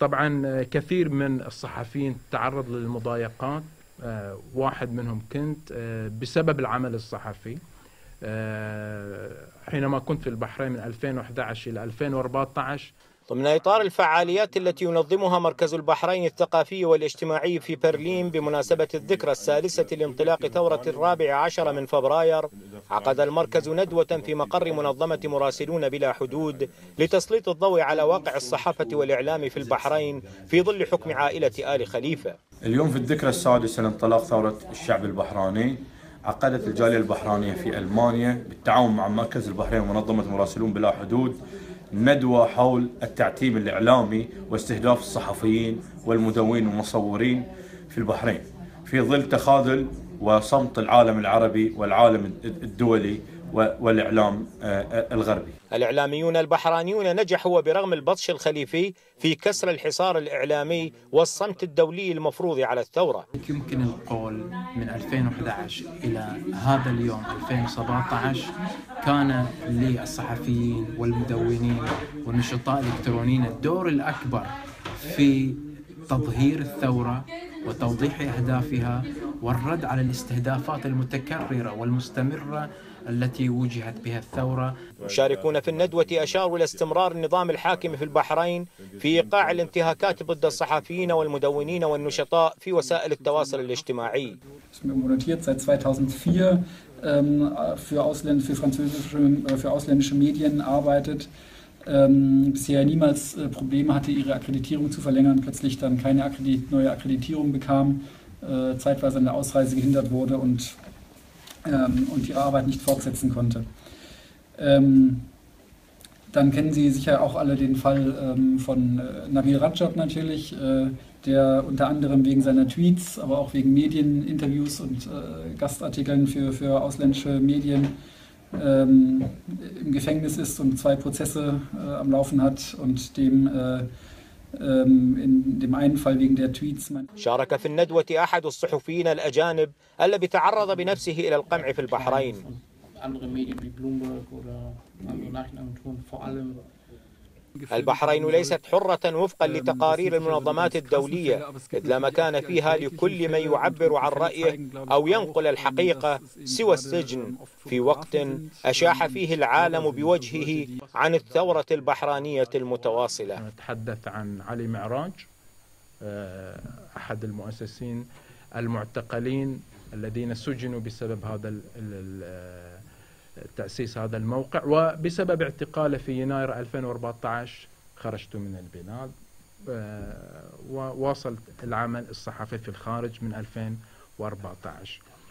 طبعا كثير من الصحفيين تعرض للمضايقات، واحد منهم كنت بسبب العمل الصحفي. حينما كنت في البحرين من 2011 إلى 2014. ضمن إطار الفعاليات التي ينظمها مركز البحرين الثقافي والاجتماعي في برلين بمناسبة الذكرى السادسة لانطلاق ثورة 14 من فبراير، عقد المركز ندوة في مقر منظمة مراسلون بلا حدود لتسليط الضوء على واقع الصحافة والإعلام في البحرين في ظل حكم عائلة آل خليفة. اليوم في الذكرى السادسة لانطلاق ثورة الشعب البحراني، عقدت الجالية البحرانية في ألمانيا بالتعاون مع مركز البحرين ومنظمة مراسلون بلا حدود ندوة حول التعتيم الإعلامي واستهداف الصحفيين والمدونين والمصورين في البحرين في ظل تخاذل وصمت العالم العربي والعالم الدولي والإعلام الغربي. الإعلاميون البحرانيون نجحوا برغم البطش الخليفي في كسر الحصار الإعلامي والصمت الدولي المفروض على الثورة. يمكن القول من 2011 إلى هذا اليوم 2017 كان للصحفيين والمدونين والنشطاء الإلكترونيين الدور الأكبر في تظهير الثورة وتوضيح أهدافها والرد على الاستهدافات المتكررة والمستمرة التي وجهت بها الثورة. المشاركون في الندوة أشاروا إلى استمرار النظام الحاكم في البحرين في إيقاع الانتهاكات ضد الصحفيين والمدونين والنشطاء في وسائل التواصل الاجتماعي. für ausländische Medien arbeitet, bisher niemals Probleme hatte, ihre Akkreditierung zu verlängern, plötzlich dann keine neue Akkreditierung bekam, zeitweise an der Ausreise gehindert wurde und ihre Arbeit nicht fortsetzen konnte. Dann kennen Sie sicher auch alle den Fall von Nabil Rajab natürlich, der unter anderem wegen seiner Tweets, aber auch wegen Medieninterviews und Gastartikeln für ausländische Medien im Gefängnis ist und 2 Prozesse am Laufen hat und in dem einen Fall wegen der Tweets. شارك في الندوة أحد الصحفيين الأجانب الذي تعرض بنفسه إلى القمع في البحرين. البحرين ليست حرة وفقا لتقارير المنظمات الدولية، إذ لا مكان فيها لكل من يعبر عن رأيه أو ينقل الحقيقة سوى السجن في وقت أشاح فيه العالم بوجهه عن الثورة البحرانية المتواصلة. نتحدث عن علي معراج، أحد المؤسسين المعتقلين الذين سجنوا بسبب هذا تأسيس هذا الموقع، وبسبب اعتقاله في يناير 2014 خرجت من البلاد وواصلت العمل الصحفي في الخارج من 2014.